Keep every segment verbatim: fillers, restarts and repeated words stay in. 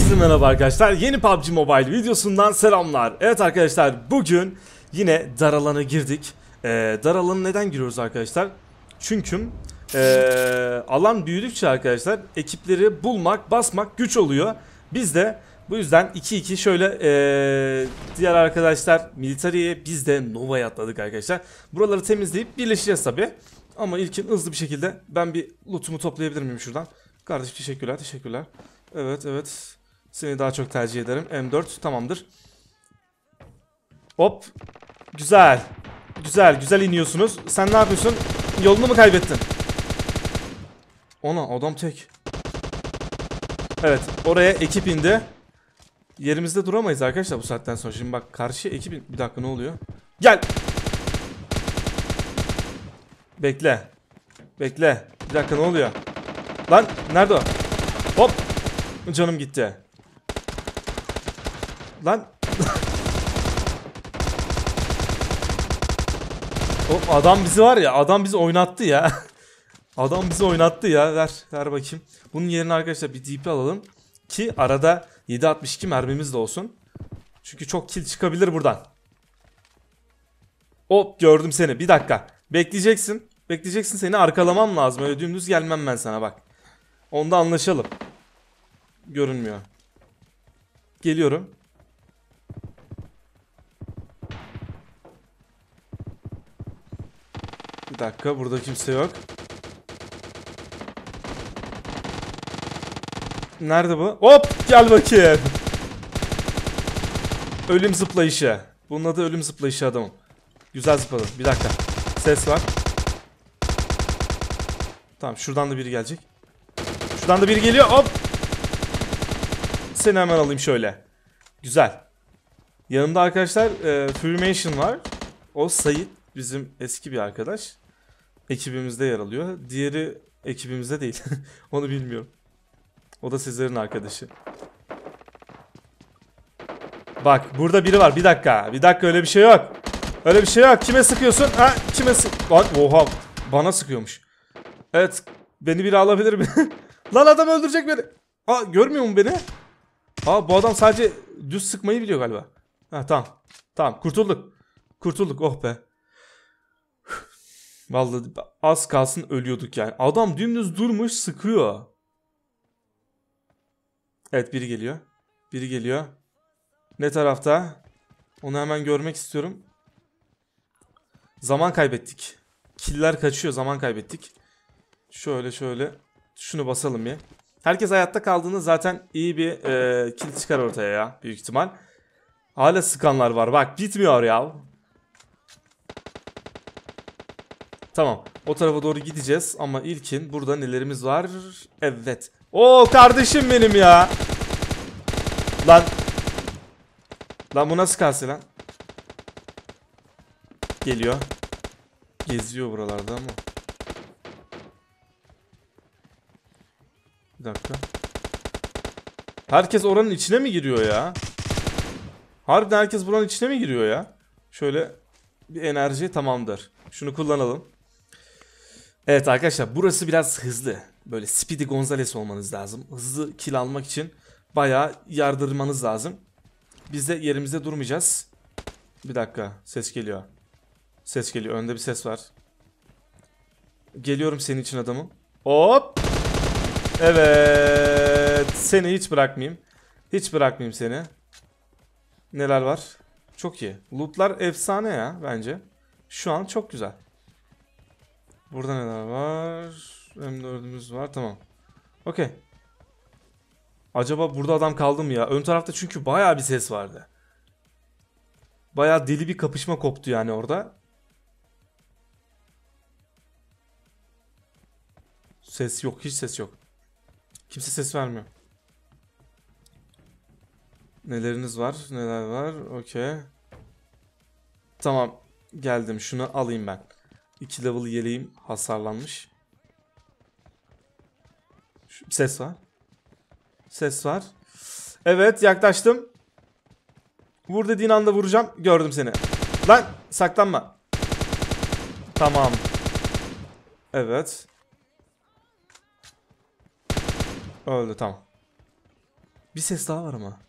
Herkese merhaba arkadaşlar. Yeni P U B G Mobile videosundan selamlar. Evet arkadaşlar, bugün yine dar alana girdik. Ee, dar alanı neden giriyoruz arkadaşlar? Çünkü ee, alan büyüdükçe arkadaşlar ekipleri bulmak, basmak güç oluyor. Biz de bu yüzden iki iki şöyle ee, diğer arkadaşlar Military'ye, biz de Nova'ya atladık arkadaşlar. Buraları temizleyip birleşeceğiz tabi. Ama ilkin hızlı bir şekilde ben bir lootumu toplayabilir miyim şuradan? Kardeş teşekkürler, teşekkürler. Evet, evet. Seni daha çok tercih ederim. M dört tamamdır. Hop. Güzel. Güzel, güzel iniyorsunuz. Sen ne yapıyorsun? Yolunu mu kaybettin? Ona adam tek. Evet, oraya ekip indi. Yerimizde duramayız arkadaşlar bu saatten sonra. Şimdi bak, karşı ekip in... Bir dakika, ne oluyor? Gel. Bekle. Bekle. Bir dakika, ne oluyor? Lan nerede o? Hop. Canım gitti. Lan. O adam bizi var ya, adam bizi oynattı ya. Adam bizi oynattı ya. Ver, ver bakayım. Bunun yerine arkadaşlar bir D P alalım ki arada yedi altmış iki mermimiz de olsun. Çünkü çok kill çıkabilir buradan. Hop, gördüm seni. Bir dakika. Bekleyeceksin. Bekleyeceksin, seni arkalamam lazım. Öyle dümdüz gelmem ben sana, bak. Onda anlaşalım. Görünmüyor. Geliyorum. Bir dakika, burada kimse yok. Nerede bu? Hop, gel bakayım. Ölüm zıplayışı. Bunun adı ölüm zıplayışı adamım. Güzel zıpladım. Bir dakika. Ses var. Tamam, şuradan da biri gelecek. Şuradan da biri geliyor. Hop. Seni hemen alayım şöyle. Güzel. Yanımda arkadaşlar e, Furymation var. O Sait, bizim eski bir arkadaş. Ekibimizde yer alıyor. Diğeri ekibimizde değil. Onu bilmiyorum. O da Sezer'in arkadaşı. Bak, burada biri var. Bir dakika. Bir dakika, öyle bir şey yok. Öyle bir şey yok. Kime sıkıyorsun? Ha, kime sık... Lan, oha. Bana sıkıyormuş. Evet. Beni biri alabilir mi? Lan, adam öldürecek beni. Aa, görmüyor mu beni? Aa, bu adam sadece düz sıkmayı biliyor galiba. Ha, tamam. Tamam, kurtulduk. Kurtulduk, oh be. Vallahi az kalsın ölüyorduk yani. Adam dümdüz durmuş, sıkıyor. Evet, biri geliyor. Biri geliyor. Ne tarafta? Onu hemen görmek istiyorum. Zaman kaybettik. Killer kaçıyor, zaman kaybettik. Şöyle şöyle. Şunu basalım ya. Herkes hayatta kaldığında zaten iyi bir e, kill çıkar ortaya ya, büyük ihtimal. Hala sıkanlar var. Bak, bitmiyor ya. Tamam. O tarafa doğru gideceğiz ama ilkin burada nelerimiz var? Evet. Oo, kardeşim benim ya. Lan. Lan, bu nasıl kalsın lan? Geliyor. Geziyor buralarda ama. Bir dakika. Herkes oranın içine mi giriyor ya? Harbiden herkes buranın içine mi giriyor ya? Şöyle bir enerji, tamamdır. Şunu kullanalım. Evet arkadaşlar, burası biraz hızlı. Böyle Speedy Gonzales olmanız lazım. Hızlı kill almak için bayağı yardırmanız lazım. Biz de yerimizde durmayacağız. Bir dakika, ses geliyor. Ses geliyor, önde bir ses var. Geliyorum senin için adamım. Hop. Evet, seni hiç bırakmayayım. Hiç bırakmayayım seni. Neler var? Çok iyi. Lootlar efsane ya bence. Şu an çok güzel. Burada neler var? M dördümüz var, tamam. Okey. Acaba burada adam kaldı mı ya? Ön tarafta çünkü bayağı bir ses vardı. Bayağı deli bir kapışma koptu yani orada. Ses yok, hiç ses yok. Kimse ses vermiyor. Neleriniz var? Neler var? Okey. Tamam. Geldim. Şunu alayım ben. iki level yeleğim hasarlanmış. Ses var. Ses var. Evet, yaklaştım. Vur dediğin anda vuracağım. Gördüm seni. Lan, saklanma. Tamam. Evet. Öldü, tamam. Bir ses daha var ama.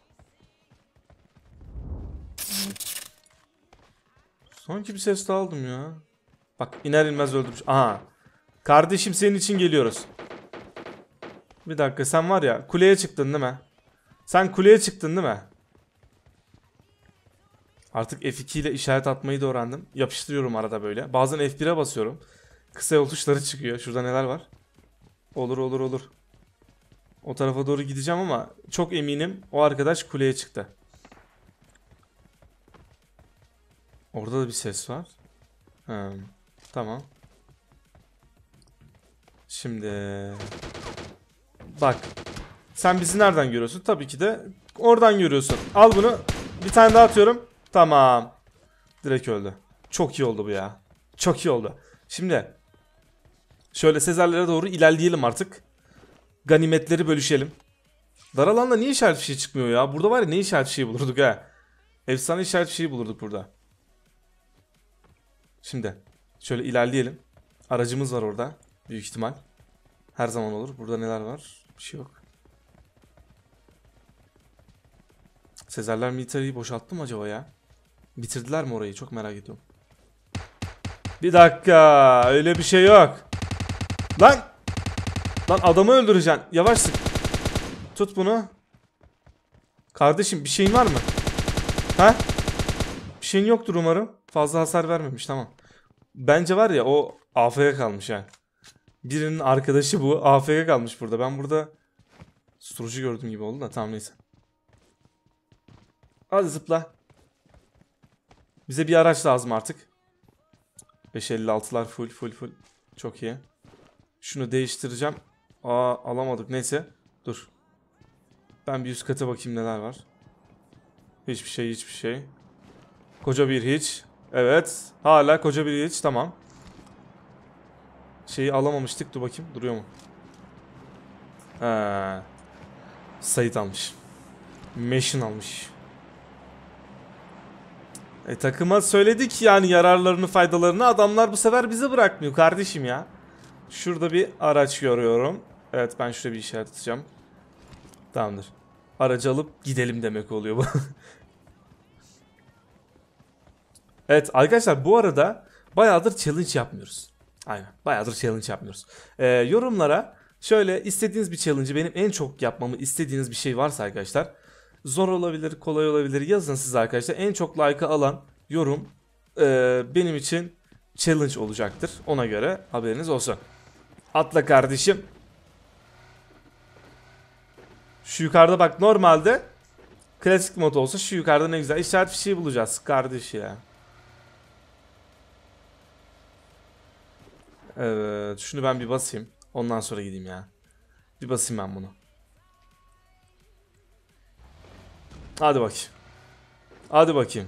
Sanki bir ses daha aldım ya. Bak iner inmez öldürmüş. Aha. Kardeşim senin için geliyoruz. Bir dakika sen var ya kuleye çıktın değil mi? Sen kuleye çıktın değil mi? Artık F iki ile işaret atmayı da öğrendim. Yapıştırıyorum arada böyle. Bazen F bire basıyorum. Kısa yol tuşları çıkıyor. Şurada neler var? Olur olur olur. O tarafa doğru gideceğim ama çok eminim o arkadaş kuleye çıktı. Orada da bir ses var. Hmm, tamam. Şimdi bak. Sen bizi nereden görüyorsun? Tabii ki de oradan görüyorsun. Al bunu. Bir tane daha atıyorum. Tamam. Direkt öldü. Çok iyi oldu bu ya. Çok iyi oldu. Şimdi şöyle Sezerlere doğru ilerleyelim artık. Ganimetleri bölüşelim. Dar alanda niye işaret fişeği çıkmıyor ya? Burada var ya ne işaret fişeği bulurduk ha. Efsane işaret fişeği bulurduk burada. Şimdi şöyle ilerleyelim. Aracımız var orada. Büyük ihtimal. Her zaman olur. Burada neler var? Bir şey yok. Sezerler militariyi boşalttı mı acaba ya? Bitirdiler mi orayı? Çok merak ediyorum. Bir dakika. Öyle bir şey yok. Lan. Lan adamı öldüreceksin. Yavaş sık. Tut bunu. Kardeşim bir şeyin var mı? Ha? Bir şeyin yoktur umarım. Fazla hasar vermemiş tamam. Bence var ya o A F K kalmış ha. Birinin arkadaşı bu. A F K kalmış burada. Ben burada susturucu gördüğüm gibi oldu da tamam neyse. Hadi zıpla. Bize bir araç lazım artık. beş elli altılar full full full. Çok iyi. Şunu değiştireceğim. Aa alamadık neyse. Dur. Ben bir üst kata bakayım neler var. Hiçbir şey hiçbir şey. Koca bir hiç. Evet. Hala koca bir hiç tamam. Şeyi alamamıştık. Dur bakayım. Duruyor mu? He. Sait almış. Meşin almış. E takıma söyledik yani yararlarını faydalarını. Adamlar bu sefer bize bırakmıyor kardeşim ya. Şurada bir araç görüyorum. Evet ben şuraya bir işaret atacağım. Tamamdır. Aracı alıp gidelim demek oluyor bu. Evet arkadaşlar bu arada bayağıdır challenge yapmıyoruz. Aynen bayağıdır challenge yapmıyoruz. Ee, yorumlara şöyle istediğiniz bir challenge'ı benim en çok yapmamı istediğiniz bir şey varsa arkadaşlar. Zor olabilir kolay olabilir yazın siz arkadaşlar. En çok like'ı alan yorum e, benim için challenge olacaktır. Ona göre haberiniz olsun. Atla kardeşim. Şu yukarıda bak normalde klasik mod olsa şu yukarıda ne güzel işaret fişeği bulacağız kardeş ya. Evet şunu ben bir basayım. Ondan sonra gideyim ya. Bir basayım ben bunu. Hadi bakayım. Hadi bakayım.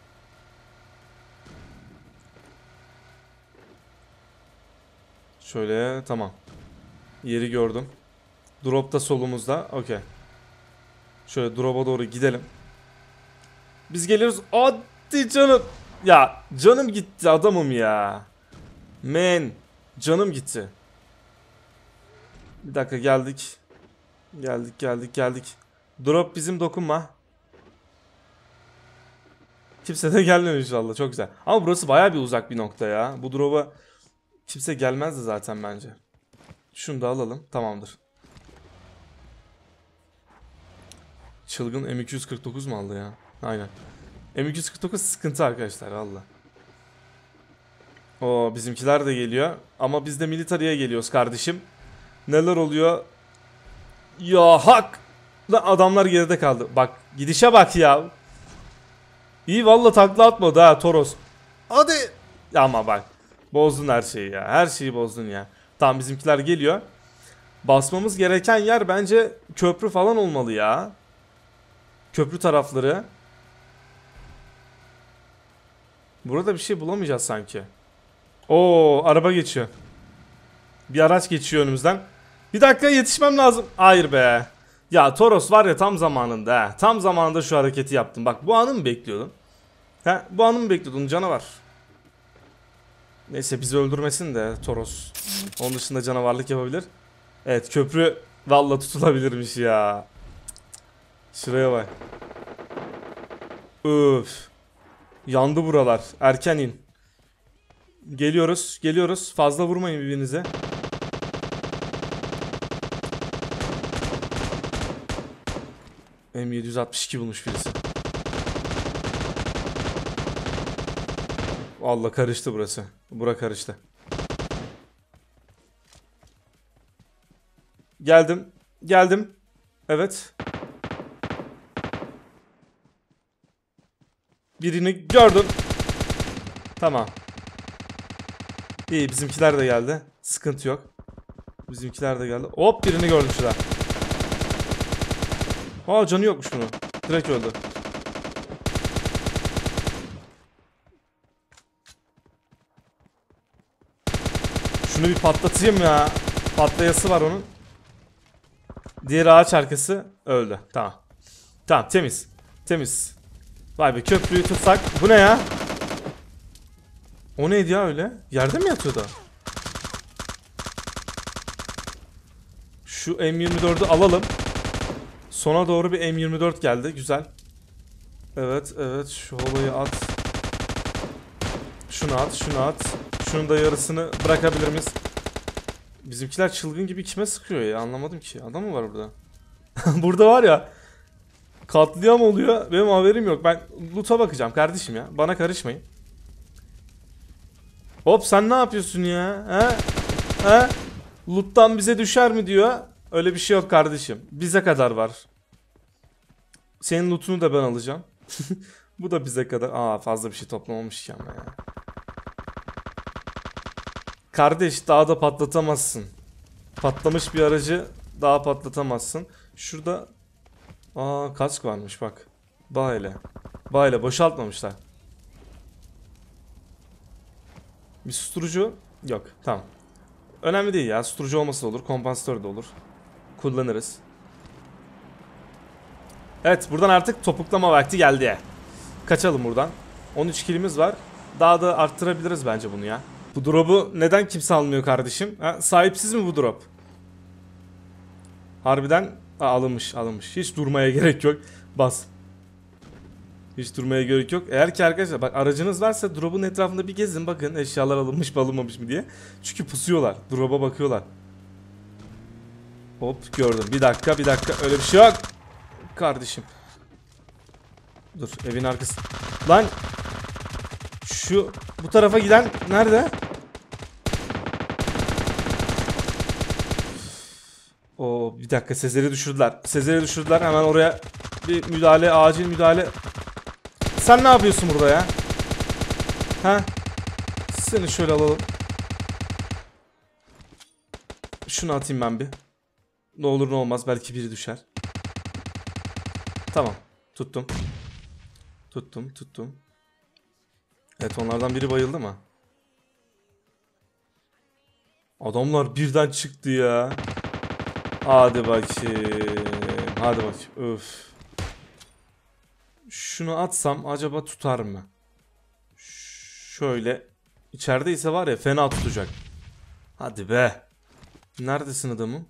Şöyle tamam. Yeri gördüm. Drop da solumuzda. Okey. Şöyle drop'a doğru gidelim. Biz geliyoruz. Hadi canım. Ya canım gitti adamım ya. Man. Canım gitti. Bir dakika geldik. Geldik geldik geldik. Drop bizim dokunma. Kimse de gelmiyor inşallah. Çok güzel. Ama burası baya bir uzak bir nokta ya. Bu drop'a kimse gelmezdi zaten bence. Şunu da alalım. Tamamdır. Çılgın M iki yüz kırk dokuz mu aldı ya? Aynen. M iki yüz kırk dokuz sıkıntı arkadaşlar valla. Oo bizimkiler de geliyor. Ama biz de militariye geliyoruz kardeşim. Neler oluyor? Ya hak! Lan adamlar geride kaldı. Bak gidişe bak ya. İyi valla takla atmadı ha Toros. Hadi. Ama bak. Bozdun her şeyi ya. Her şeyi bozdun ya. Tamam bizimkiler geliyor. Basmamız gereken yer bence köprü falan olmalı ya. Köprü tarafları. Burada bir şey bulamayacağız sanki. Oo araba geçiyor. Bir araç geçiyor önümüzden. Bir dakika yetişmem lazım. Hayır be. Ya Toros var ya tam zamanında he. Tam zamanında şu hareketi yaptım. Bak bu anı mı bekliyordun? He bu anı mı bekliyordun canavar? Neyse bizi öldürmesin de Toros. Onun dışında canavarlık yapabilir. Evet köprü valla tutulabilirmiş ya. Şuraya bak. Öf. Yandı buralar. Erken in. Geliyoruz. Geliyoruz. Fazla vurmayın birbirinize. M yedi altmış iki bulmuş birisi. Allah karıştı burası. Bura karıştı. Geldim. Geldim. Evet. Birini gördüm. Tamam. İyi, bizimkiler de geldi. Sıkıntı yok. Bizimkiler de geldi. Hop, birini gördüm şurada. Aa, canı yokmuş bunun. Direkt öldü. Şunu bir patlatayım ya. Patlayası var onun. Diğer ağaç arkası öldü. Tamam. Tamam, temiz. Temiz. Vay be, köprüyü tutsak. Bu ne ya? O neydi ya öyle? Yerde mi yatıyordu? Şu M yirmi dördü alalım. Sona doğru bir M yirmi dört geldi. Güzel. Evet, evet. Şu olayı at. Şunu at, şunu at. Şunun da yarısını bırakabilir miyiz? Bizimkiler çılgın gibi kime sıkıyor ya? Anlamadım ki. Adam mı var burada? Burada var ya. Katliam oluyor. Benim haberim yok. Ben loot'a bakacağım kardeşim ya. Bana karışmayın. Hop, sen ne yapıyorsun ya? He? He? Loot'tan bize düşer mi diyor. Öyle bir şey yok kardeşim. Bize kadar var. Senin loot'unu da ben alacağım. Bu da bize kadar. Aa, fazla bir şey toplamamış ki ama ya. Kardeş, daha da patlatamazsın. Patlamış bir aracı daha patlatamazsın. Şurada aa, kask varmış bak. Böyle. Böyle boşaltmamışlar. Bir susturucu yok. Tamam. Önemli değil ya. Susturucu olması da olur. Kompansatör de olur. Kullanırız. Evet, buradan artık topuklama vakti geldi. Kaçalım buradan. on üç kilimiz var. Daha da arttırabiliriz bence bunu ya. Bu drop'u neden kimse almıyor kardeşim? Ha, sahipsiz mi bu drop? Harbiden ha, alınmış alınmış. Hiç durmaya gerek yok. Bas. Hiç durmaya gerek yok. Eğer ki arkadaşlar bak, aracınız varsa drop'un etrafında bir gezin, bakın eşyalar alınmış mı alınmamış mı diye. Çünkü pusuyorlar. Drop'a bakıyorlar. Hop, gördüm. Bir dakika bir dakika. Öyle bir şey yok. Kardeşim. Dur, evin arkası. Lan. Şu bu tarafa giden nerede? O bir dakika, Sezer'i düşürdüler. Sezer'i düşürdüler. Hemen oraya bir müdahale, acil müdahale. Sen ne yapıyorsun burada ya? Ha? Seni şöyle alalım. Şunu atayım ben bir. Ne olur ne olmaz, belki biri düşer. Tamam. Tuttum. Tuttum, tuttum. Evet, onlardan biri bayıldı mı? Adamlar birden çıktı ya. Hadi bakayım. Hadi bakayım. Öf. Şunu atsam acaba tutar mı? Şöyle. İçerideyse var ya, fena tutacak. Hadi be. Neredesin adamım?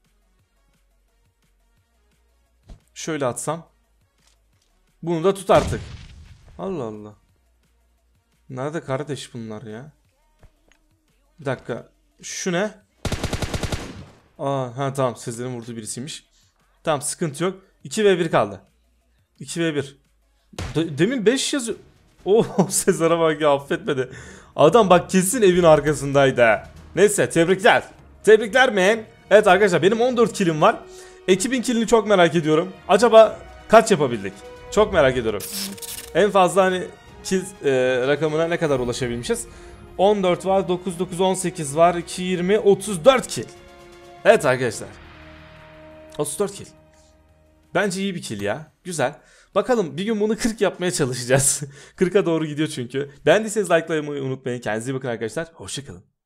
Şöyle atsam. Bunu da tut artık. Allah Allah. Nerede kardeş bunlar ya? Bir dakika. Şu ne? Aa, ha tamam, Sezer'in vurduğu birisiymiş. Tamam, sıkıntı yok. iki ve bir kaldı. iki ve bir. De demin beş yazıyor. Oh, Sezer'e bak ya, affetmedi. Adam bak kesin evin arkasındaydı. Neyse, tebrikler. Tebrikler men. Evet arkadaşlar, benim on dört kilim var. Ekibin kilini çok merak ediyorum. Acaba kaç yapabildik? Çok merak ediyorum. En fazla hani kill e, rakamına ne kadar ulaşabilmişiz? on dört var, dokuz dokuz on sekiz var, iki yirmi otuz dört kill. Evet arkadaşlar. otuz dört kill. Bence iyi bir kill ya. Güzel. Bakalım, bir gün bunu kırk yapmaya çalışacağız. kırka doğru gidiyor çünkü. Beğendiyseniz likelamayı unutmayın. Kendinize iyi bakın arkadaşlar. Hoşçakalın.